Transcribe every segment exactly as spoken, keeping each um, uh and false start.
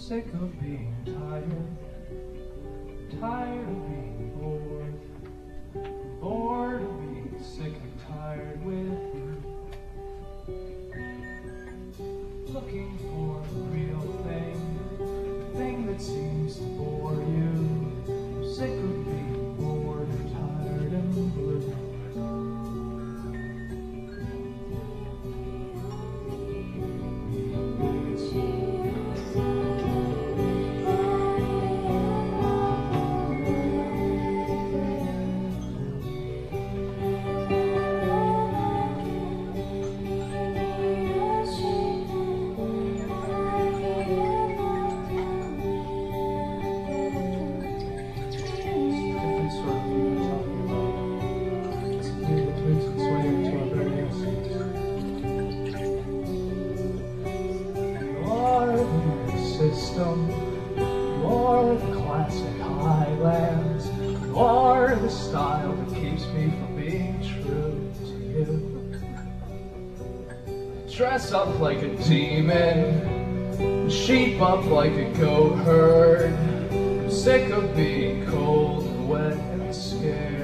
sick of being tired, tired of being bored, bored of being sick and tired with you. Looking for the real thing, the thing that seems to bore you. Sick of being bored and tired and blue. System. You are the classic highlands. You are the style that keeps me from being true to you. Dress up like a demon, sheep up like a goat herd. I'm sick of being cold and wet and scared.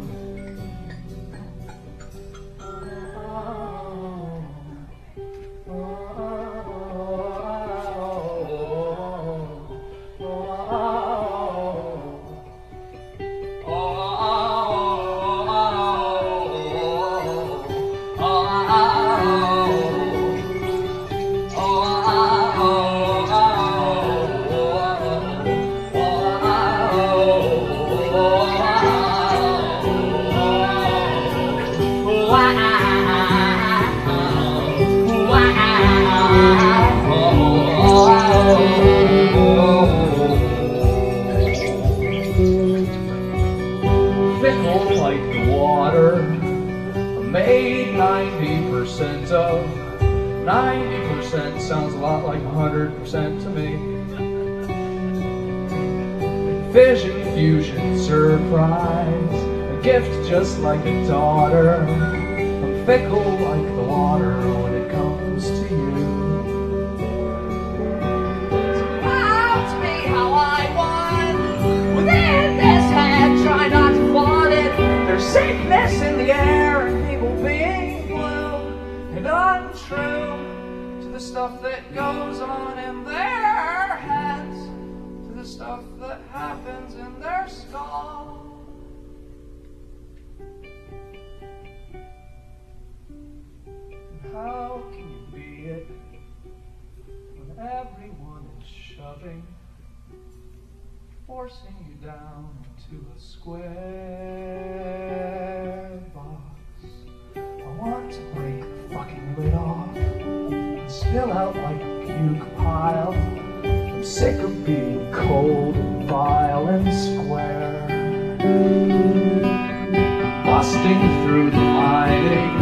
Fickle like the water, made ninety percent of. ninety percent sounds a lot like one hundred percent to me. Vision, fusion, surprise, a gift just like a daughter. I'm fickle like the water when it comes to you. Wow, to me how I want within this head, try not to flaunt it. There's sickness in the air and people being blue and untrue to the stuff that goes on in their heads, to the stuff that happens in their skull. How can you be it when everyone is shoving, forcing you down into a square box? I want to break the fucking lid off and spill out like a puke pile. I'm sick of being cold and vile and square, busting through the lining